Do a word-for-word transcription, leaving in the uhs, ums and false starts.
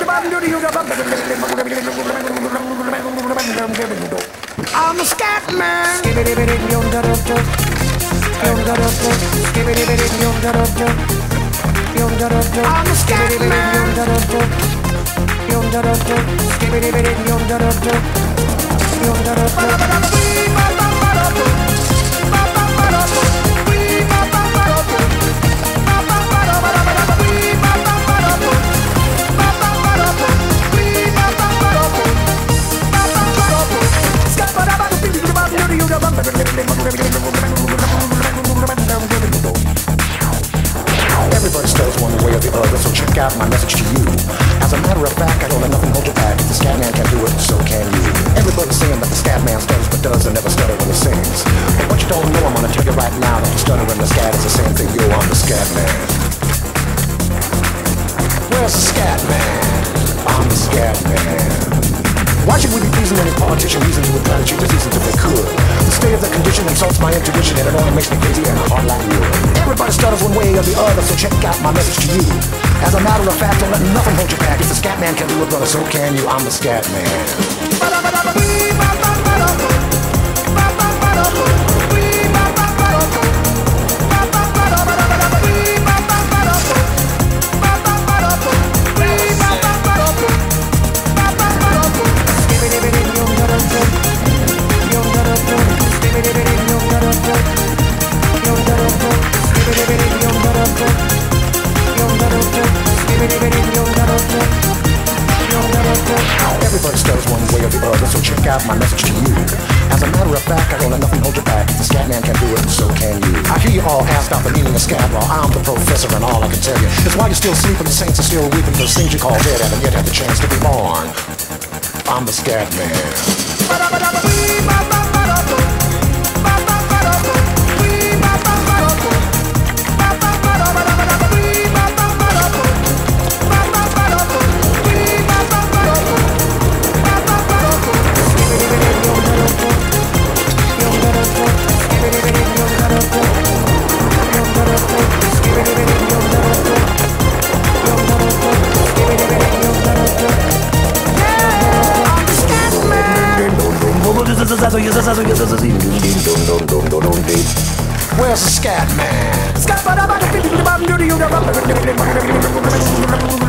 I'm a scat man. I'm a scat Everybody stutters one way or the other, so check out my message to you. As a matter of fact, I don't let nothing hold you back. If the scat man can do it, so can you. Everybody's saying that the scat man stutters but does and never stutter when he sings. But what you don't know, I'm gonna tell you right now that the stutter and the scat is the same thing. Yo, I'm the scat man. Where's the scat man? I'm the scat man. Why should we be pleasing any politician reason to apply the cheapest reasons if they could? The state of the condition insults my intuition and it only makes me crazy and hard like wood. Everybody stutters one way or the other, so check out my message to you. As a matter of fact, don't let nothing hold you back. If the scat man can do it, brother, so can you. I'm the scat man. Everybody stutters one way or the other, so check out my message to you. As a matter of fact, I don't let nothing hold you back. If the scat man can do it, so can you. I hear you all ask about the meaning of scat law. I'm the professor and all I can tell you is why you're still sleeping, the saints are still weeping, those things you call dead haven't yet had the chance to be born. I'm the scat man. Where's the scat man?